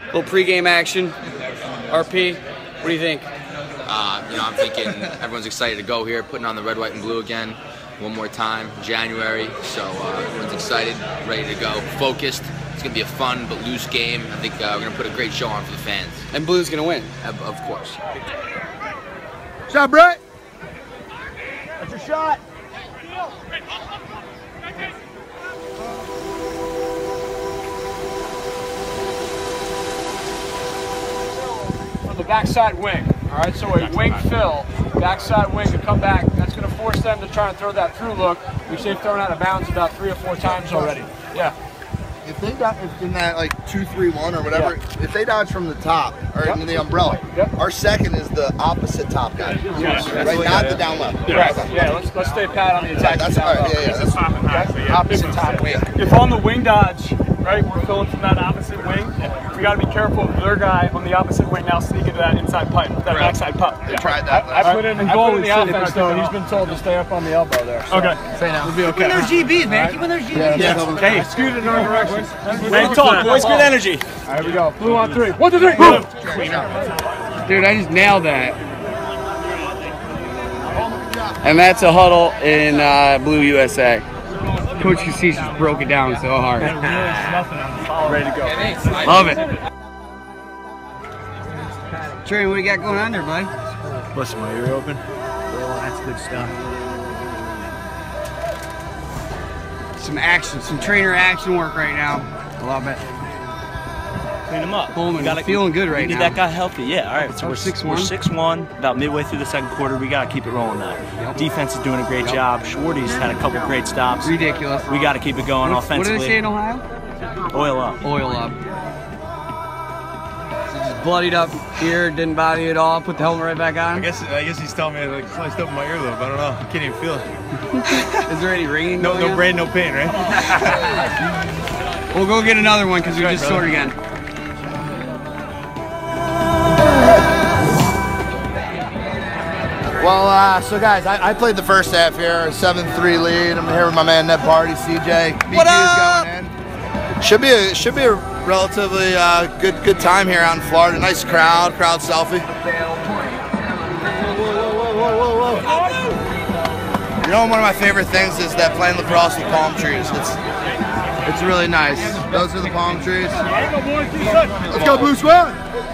little pregame action. RP, what do you think? I'm thinking everyone's excited to go here, putting on the red, white, and blue again one more time, January. So everyone's excited, ready to go, focused. It's going to be a fun but loose game. I think we're going to put a great show on for the fans. And blue's going to win. Of course. Shot, Brett. That's your shot. On the backside wing. All right, so a wing fill, backside wing to come back. That's going to force them to try and throw that through look, which they've thrown out of bounds about 3 or 4 times already. Yeah. If they dodge in that like 2-3-1 or whatever, if they dodge from the top or in the umbrella, our second is the opposite top guy, right? Not the down left. Right. Yeah. Let's stay pat on the attack. That's all right. That's opposite top wing. If on the wing dodge, right, we're filling from that opposite wing. We got to be careful of their guy on the opposite wing now sneaking to that inside pipe, that backside pup. They tried that. I put in the offense though. He's been told to stay up on the elbow there. So. Okay. Say now. We'll be okay. Keep those GBs, man. Keep those GBs. Yeah. Hey, scoot in our direction. Hey, talk, boys. Good energy. All right, here we go. Blue on 3. 1, 2, 3. Blue. Dude, I just nailed that. And that's a huddle in Blue USA. Coach Cassis just broke it down so hard. Ready to go. Love it. Trey, what do you got going on there, bud? Busting my ear open. Oh, that's good stuff. Some action, some trainer action work right now. I love it. Clean him up. Coleman, feeling good right now. We need that guy healthy. Yeah, all right. So we're 6-1. We're 6-1. About midway through the second quarter, we got to keep it rolling now. Yep. Defense is doing a great job. Shorty's had a couple great stops. Ridiculous. We got to keep it going offensively. What do they say in Ohio? Oil up. Oil up. So just bloodied up here, didn't body it all, put the helmet right back on. I guess he's telling me like sliced open my earlobe. I don't know. I can't even feel it. Is there any ringing? No brain, no pain, right? We'll go get another one because we just scored again. Well, so guys, I played the first half here, 7-3 lead. I'm here with my man Ned Party, CJ. What up? Going in. Should be a relatively good time here out in Florida. Nice crowd selfie. You know, one of my favorite things is that playing lacrosse with palm trees. It's really nice. Those are the palm trees. Let's go, Blue Squad!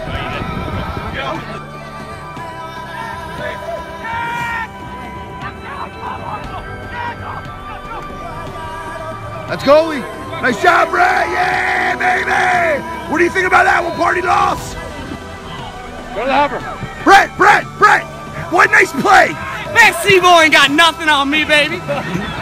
Let's go, Lee. Nice job, Brett. Yeah, baby. What do you think about that one? Party loss. Go to the hopper. Brett. What a nice play. Man, C-Boy ain't got nothing on me, baby.